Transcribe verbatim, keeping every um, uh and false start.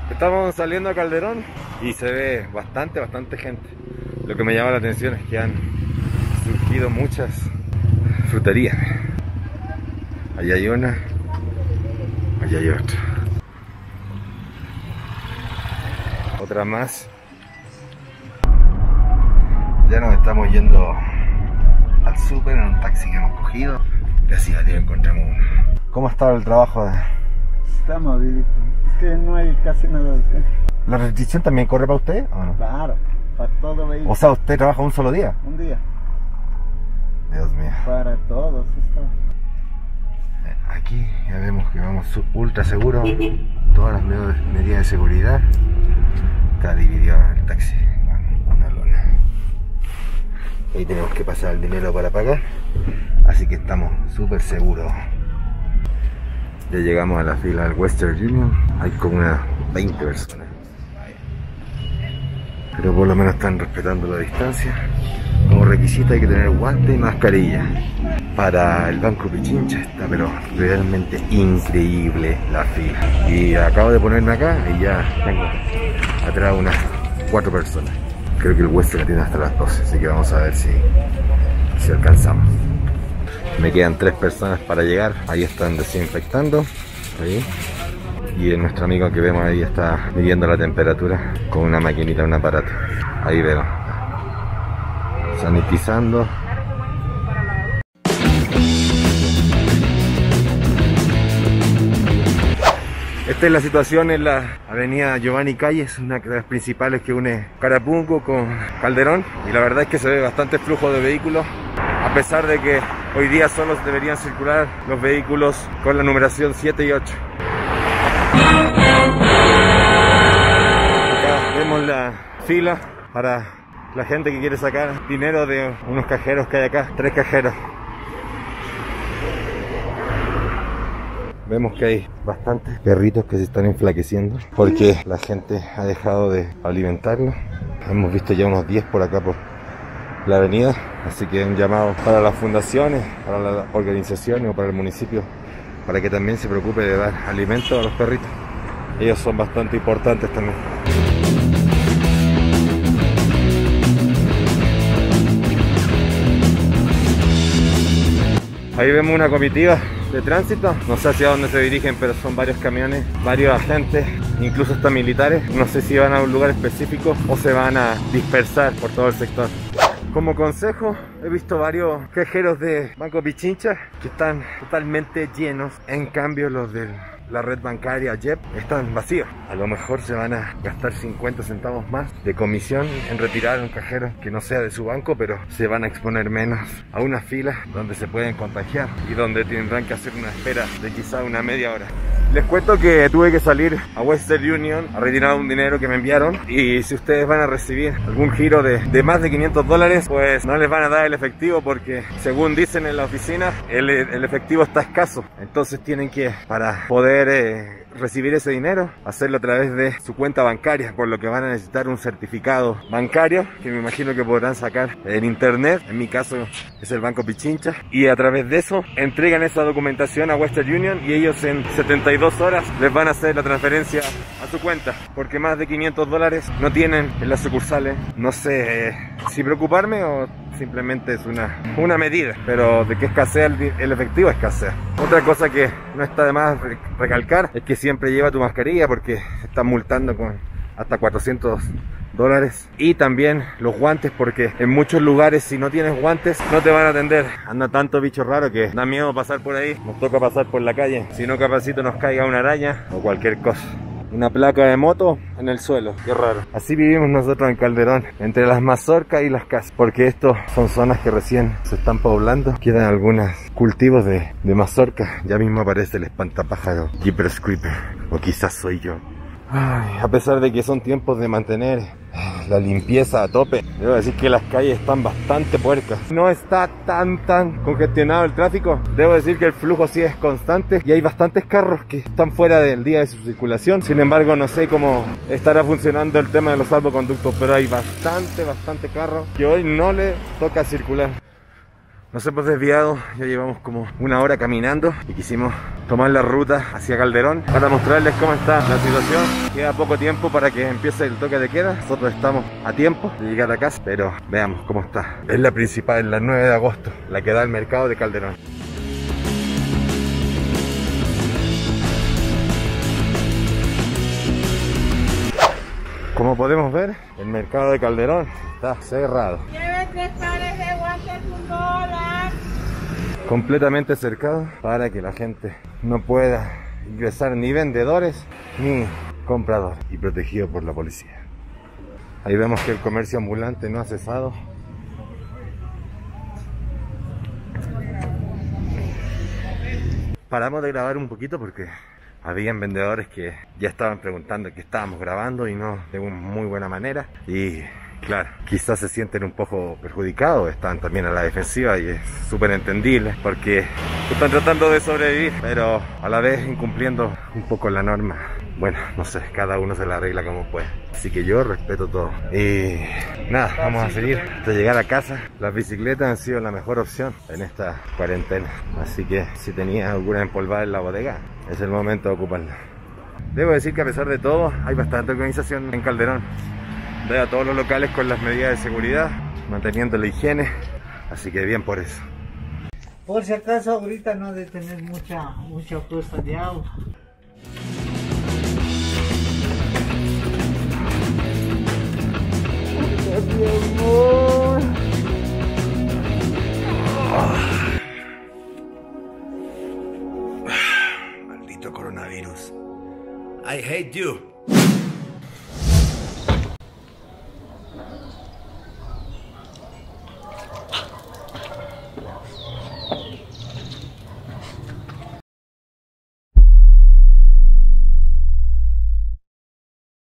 Estamos saliendo a Calderón y se ve bastante, bastante gente. Lo que me llama la atención es que han surgido muchas fruterías. Allá hay una, allá hay otra. Otra más. Ya nos estamos yendo al súper en un taxi que hemos cogido. Gracias a Dios encontramos uno. ¿Cómo ha estado el trabajo? De... Está movidito. Es que no hay casi nada de usted. ¿La restricción también corre para usted o no? Claro, para todo vehículo. O sea, ¿usted trabaja un solo día? Un día. Dios mío. Para todos está. Aquí ya vemos que vamos ultra seguro. Todas las medidas de seguridad. Está dividido el taxi con una lona. Ahí tenemos que pasar el dinero para pagar. Así que estamos súper seguros. Ya llegamos a la fila del Western Union. Hay como unas veinte personas. Pero por lo menos están respetando la distancia. Como requisito hay que tener guante y mascarilla. Para el Banco Pichincha está pero realmente increíble la fila. Y acabo de ponerme acá y ya tengo atrás unas cuatro personas. Creo que el Western tiene hasta las doce, así que vamos a ver si, si alcanzamos. Me quedan tres personas para llegar. Ahí están desinfectando. Ahí. Y nuestro amigo que vemos ahí está midiendo la temperatura con una maquinita, un aparato. Ahí vemos. Sanitizando. Esta es la situación en la avenida Giovanni Calles, una de las principales que une Carapungo con Calderón. Y la verdad es que se ve bastante flujo de vehículos, a pesar de que hoy día solo deberían circular los vehículos con la numeración siete y ocho. Acá vemos la fila para la gente que quiere sacar dinero de unos cajeros que hay acá, tres cajeros. Vemos que hay bastantes perritos que se están enflaqueciendo porque la gente ha dejado de alimentarlos. Hemos visto ya unos diez por acá por la avenida, así que un llamado para las fundaciones, para las organizaciones o para el municipio, para que también se preocupe de dar alimento a los perritos. Ellos son bastante importantes también. Ahí vemos una comitiva de tránsito, no sé hacia dónde se dirigen, pero son varios camiones, varios agentes, incluso hasta militares. No sé si van a un lugar específico o se van a dispersar por todo el sector. Como consejo, he visto varios cajeros de Banco Pichincha que están totalmente llenos. En cambio, los de la red bancaria J E P están vacíos. A lo mejor se van a gastar cincuenta centavos más de comisión en retirar un cajero que no sea de su banco, pero se van a exponer menos a una fila donde se pueden contagiar y donde tendrán que hacer una espera de quizá una media hora. Les cuento que tuve que salir a Western Union a retirar un dinero que me enviaron, y si ustedes van a recibir algún giro de, de más de quinientos dólares, pues no les van a dar el efectivo porque, según dicen en la oficina, el, el efectivo está escaso. Entonces tienen que, para poder eh, recibir ese dinero, hacerlo a través de su cuenta bancaria, por lo que van a necesitar un certificado bancario que me imagino que podrán sacar en internet. En mi caso es el Banco Pichincha, y a través de eso entregan esa documentación a Western Union y ellos en setenta y dos horas les van a hacer la transferencia a su cuenta, porque más de quinientos dólares no tienen en las sucursales. No sé eh, si preocuparme o simplemente es una, una medida, pero de que escasea el, el efectivo, escasea. Otra cosa que no está de más recalcar es que siempre lleva tu mascarilla, porque están multando con hasta cuatrocientos dólares. Y también los guantes, porque en muchos lugares si no tienes guantes no te van a atender. Anda tanto bicho raro que da miedo pasar por ahí. Nos toca pasar por la calle, si no capacito nos caiga una araña o cualquier cosa. Una placa de moto en el suelo, qué raro. Así vivimos nosotros en Calderón, entre las mazorcas y las casas, porque estos son zonas que recién se están poblando. Quedan algunos cultivos de, de mazorca. Ya mismo aparece el espantapájaro Jeepers Creeper, o quizás soy yo. Ay, a pesar de que son tiempos de mantener la limpieza a tope, debo decir que las calles están bastante puercas. No está tan tan congestionado el tráfico. Debo decir que el flujo sí es constante y hay bastantes carros que están fuera del día de su circulación. Sin embargo, no sé cómo estará funcionando el tema de los salvoconductos, pero hay bastante, bastante carros que hoy no le toca circular. Nos hemos desviado, ya llevamos como una hora caminando y quisimos tomar la ruta hacia Calderón para mostrarles cómo está la situación. Queda poco tiempo para que empiece el toque de queda. Nosotros estamos a tiempo de llegar a casa, pero veamos cómo está. Es la principal, es la nueve de agosto, la que da el mercado de Calderón. Como podemos ver, el mercado de Calderón está cerrado. Lleve tres pares de guantes un dólar. Completamente cercado para que la gente no pueda ingresar ni vendedores ni compradores, y protegido por la policía. Ahí vemos que el comercio ambulante no ha cesado. Paramos de grabar un poquito porque habían vendedores que ya estaban preguntando que estábamos grabando y no de una muy buena manera. Y claro, quizás se sienten un poco perjudicados, están también a la defensiva y es súper entendible porque están tratando de sobrevivir, pero a la vez incumpliendo un poco la norma. Bueno, no sé, cada uno se la arregla como puede. Así que yo respeto todo. Y nada, vamos a seguir hasta llegar a casa. Las bicicletas han sido la mejor opción en esta cuarentena. Así que si tenías alguna empolvada en la bodega, es el momento de ocuparla. Debo decir que a pesar de todo, hay bastante organización en Calderón. Veo a todos los locales con las medidas de seguridad, manteniendo la higiene. Así que bien por eso. Por si acaso ahorita no ha de tener mucha, mucha puesta de agua. Mi amor. Maldito coronavirus. I hate you.